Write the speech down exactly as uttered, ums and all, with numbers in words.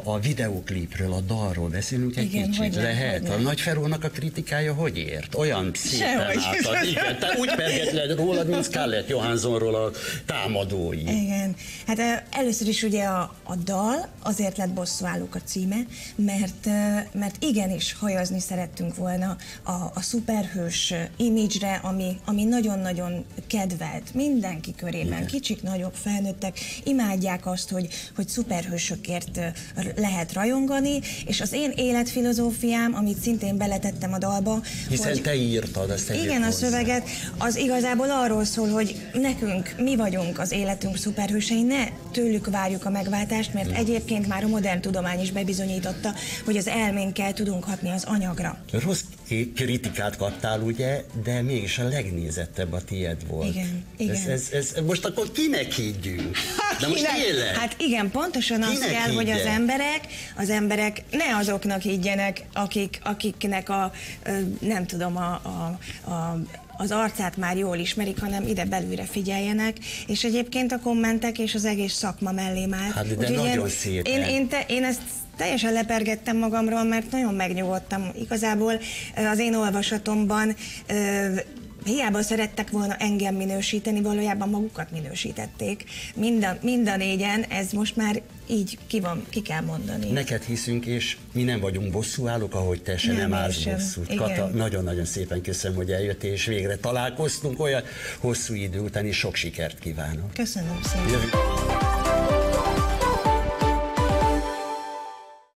A videóklipről, a dalról beszélünk egy Igen, kicsit, hogy lehet? hogy A Nagyferónak a kritikája hogy ért? Olyan szépen Sehogy. átad. Igen, te úgy pergetlen rólad, mint Scarlett Johanssonról a támadói. Igen. Hát először is ugye a, a dal azért lett Bosszúállók a címe, mert, mert igenis hajazni szerettünk volna a, a szuperhős imidzsre, ami, ami nagyon-nagyon kedvelt mindenki körében. Igen. Kicsik, nagyobb, felnőttek imádják azt, hogy, hogy szuperhősökért lehet rajongani, és az én életfilozófiám, amit szintén beletettem a dalba, hiszen hogy te írtad, azt igen, a szöveget, az igazából arról szól, hogy nekünk, mi vagyunk az életünk szuperhősei, ne tőlük várjuk a megváltást, mert egyébként már a modern tudomány is bebizonyította, hogy az elménkkel tudunk hatni az anyagra. Rossz kritikát kaptál, ugye, de mégis a legnézettebb a tiéd volt. Igen, igen. Ez, ez, ez, most akkor kinek higgyünk? De most tényleg? Hát igen, pontosan az kell, higgye? Hogy az emberek, az emberek ne azoknak higgyenek, akik, akiknek a, nem tudom, a, a, a az arcát már jól ismerik, hanem ide belülre figyeljenek, és egyébként a kommentek és az egész szakma mellém áll. Hát de Úgyhogy nagyon én, szépen. Én, én, te, én ezt teljesen lepergettem magamról, mert nagyon megnyugodtam. Igazából az én olvasatomban hiába szerettek volna engem minősíteni, valójában magukat minősítették. Mind a, mind a négyen, ez most már így ki, van, ki kell mondani. Neked hiszünk, és mi nem vagyunk bosszúállók, ahogy te se nem, nem állsz bosszút. Kata, nagyon-nagyon szépen köszönöm, hogy eljöttél, és végre találkoztunk olyan hosszú idő után, és sok sikert kívánok. Köszönöm szépen. Jövő.